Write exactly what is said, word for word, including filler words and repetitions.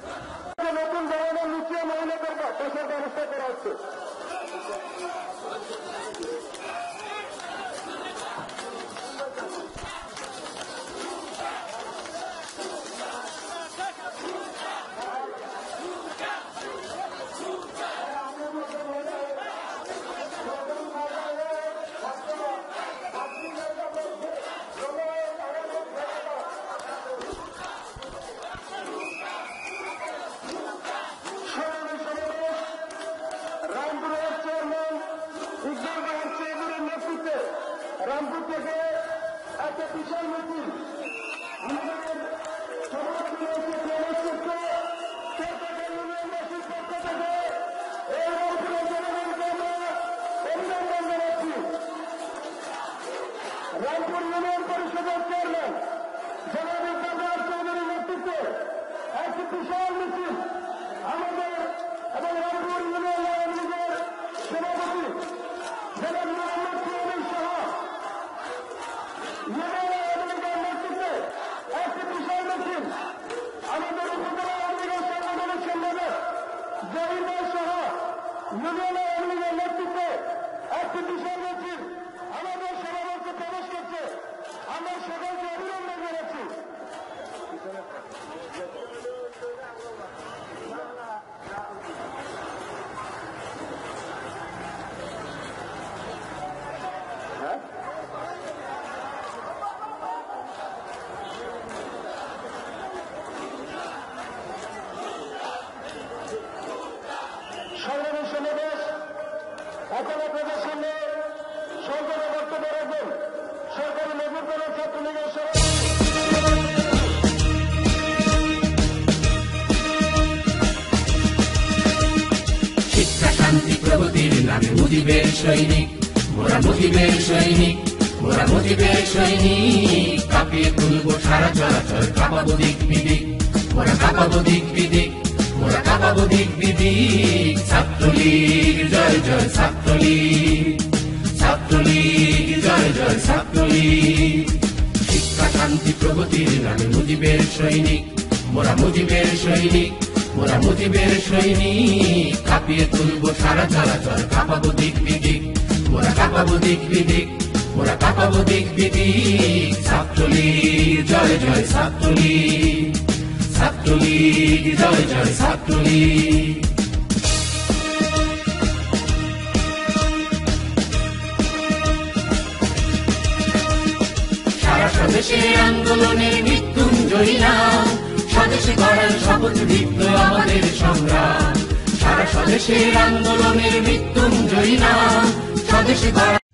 নতুন ধরনের লুচিয়ে মহিলাদের পেশার ব্যবস্থা করা হচ্ছে। রামপুর থেকে একটা বিশাল মিছিল আমাদের ইউনিয়নবাসীর পক্ষ থেকে এই রামপুরের জনগণকে আমরা অভিনন্দন জানাচ্ছি। রামপুর ইউনিয়ন পরিষদের চেয়ারম্যান জনাব ইকবাল চৌধুরীর নেতৃত্বে একটি বিশাল মিছিল আমাদের এবং রামপুর ইউনিয়ন আওয়ামী লীগের সভাপতি জনাব মোহাম্মদ চৌধুরী সহ ইউনিয়ন আওয়ামী লীগের নেতৃত্বে একটি বিশাল মিছিল আমাদের উপজেলা আওয়ামী লীগের সাংগঠনিক সম্পাদক জহির সহ ইউনিয়ন আওয়ামী লীগের নেতৃত্বে একটি বিশাল মিছিল আমাদের সমাবেশে প্রবেশ করছে। আমরা সকলকে অভিনন্দন জানাচ্ছি। সংগ্রামী সমাবেশ এখন আপনাদের সামনে সরকারি বক্তব্য রাখবেন সরকারি মজুরকরণ ছাত্রলীগের শিক্ষা শান্তি প্রগতির নামে মুজিবের সৈনিক, মোরা মুজিবের সৈনিক, মোরা মুজিবের সৈনিক। কাঁপিয়ে তুলবো সারা চলাচল, কাঁপাবো দিক বিদিক, মোরা কাঁপাবো দিক বিদিক, মোরা কাঁপাবো দিক বিদিক। ছাত্রলীগ জয় জয় ছাত্রলীগ, ছাত্রলীগ জয় জয় ছাত্রলীগ। শিক্ষা শান্তি প্রগতির নামে মুজিবের সৈনিক, মোরা মুজিবের সৈনিক, মোরা মুজিবের সৈনিক। কাঁপিয়ে তুলবো সারা চলাচল, কাঁপাবো দিক বিদিক, মোরা কাঁপাবো দিক বিদিক, মোরা কাঁপাবো দিক বিদিক। ছাত্রলীগ জয় জয় ছাত্রলীগ, ছাত্রলীগ জয় জয় ছাত্রলীগ। সারা স্বদেশে আন্দোলনের মৃত্যুঞ্জয়ী নাম, স্বদেশে গড়ার শপথ দীপ্ত আমাদের সংগ্রাম। সারা স্বদেশের আন্দোলনের মৃত্যুঞ্জয়ী নাম, স্বদেশে গড়ার